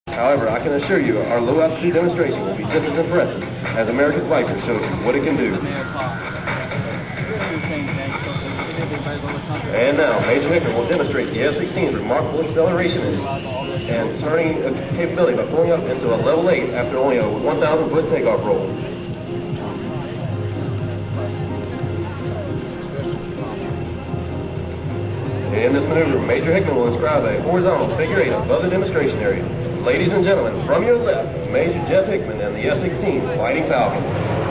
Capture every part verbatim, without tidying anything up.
However, I can assure you our low-altitude demonstration will be just as impressive as America's Viper shows you what it can do. And now, Major Hickman will demonstrate the F sixteen's remarkable acceleration and, and turning capability by pulling up into a level eight after only a one thousand foot takeoff roll. In this maneuver, Major Hickman will inscribe a horizontal figure eight above the demonstration area. Ladies and gentlemen, from your left, Major Jeff Hickman and the F sixteen Fighting Falcon.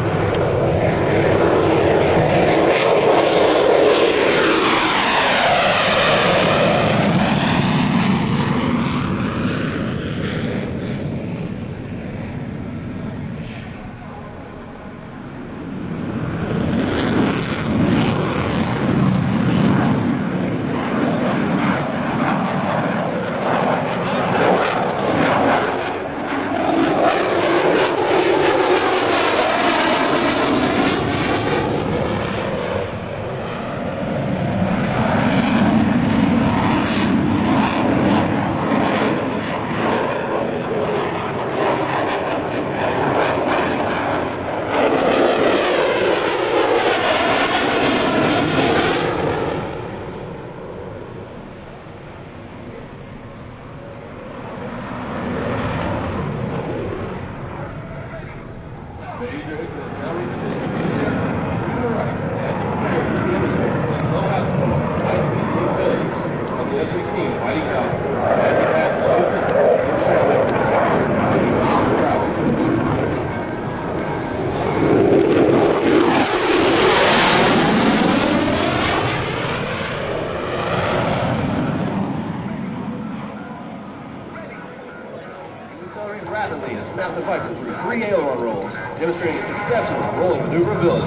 Rapidly and snap the Viper through three aileron rolls, demonstrating its exceptional rolling maneuverability.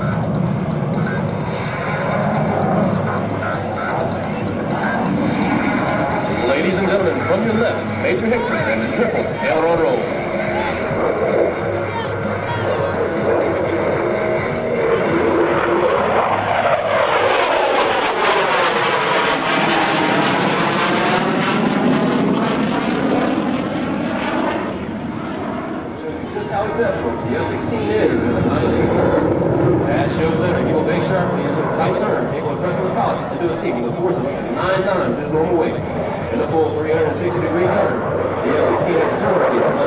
Ladies and gentlemen, from your left, Major Hickman and the triple aileron roll. The F sixteen is in a ninety-two turn. That shows that he will make sharply into a tight turn. He will press the polish to do a seat. He will force it nine times his normal weight. In the full three hundred sixty degree turn, the F sixteen has a turn radius of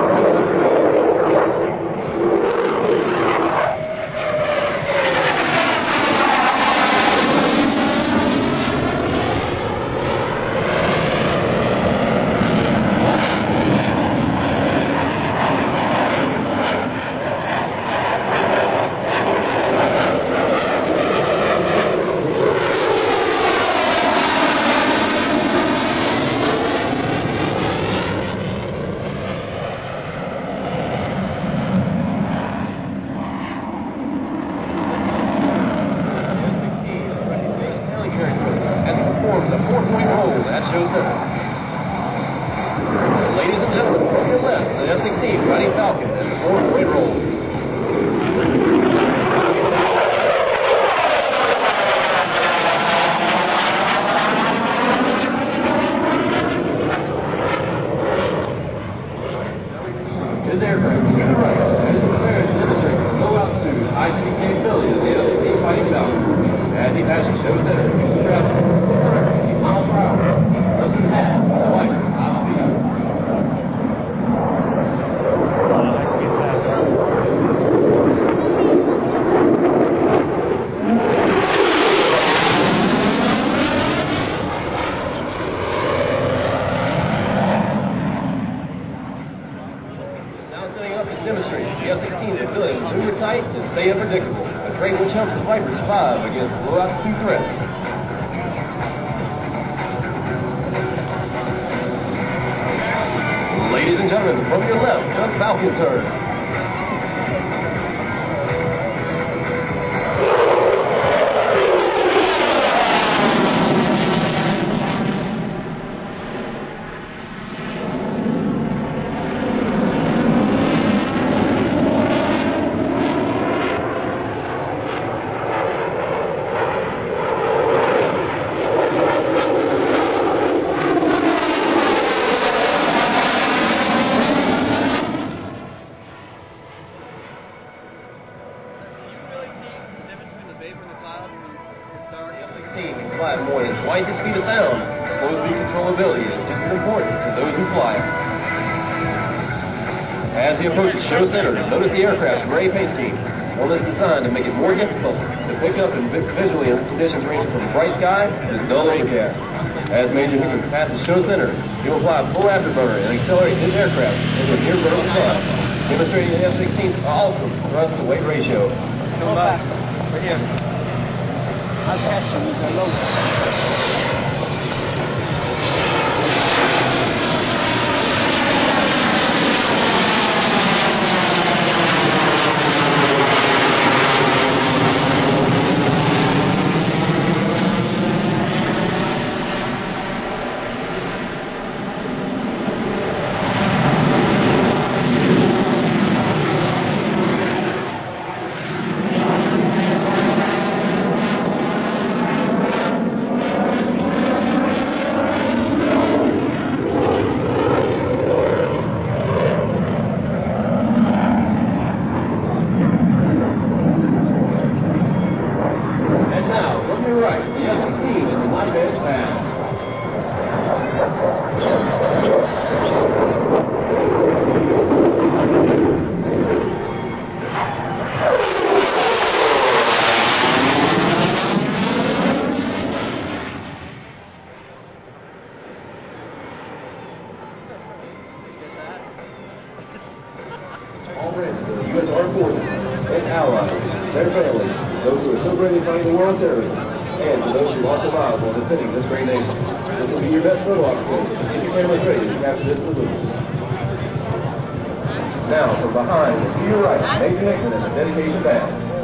the four-point roll, that shows up. Ladies and gentlemen, from your left, the F sixteen Fighting Falcon and the four-point roll. His aircraft to the right, as prepared to demonstrate the low altitude, high-speed capability of the F sixteen Fighting Falcon. As he passes shows that it can travel miles per hour. Doesn't have the Viper high speed. High speed passes. Now setting up to demonstrate the F sixteen's ability to maneuver tight and stay unpredictable. A trait which helps the Viper survive against low altitude threats. Ladies and gentlemen, from your left, the Falcon turn. As he approaches show center, notice the aircraft's gray paint scheme. One is designed to make it more difficult to pick up and visually in conditions ranging from bright skies to dull overcast. As Major Hooper passes show center, he will apply a full afterburner and accelerate his aircraft into a near vertical climb, demonstrating the F sixteen's awesome thrust-to-weight ratio. Come back. Right here. I'll catch him. He's a low. All friends of the U S Armed Forces and allies, their families, those who are celebrating fighting the war on terrorism, and to those who lost their lives while defending this great nation. This will be your best photo opportunity. Get your cameras ready to capture this salute. Now, from behind and to your right, Major Nixon and the dedication badge.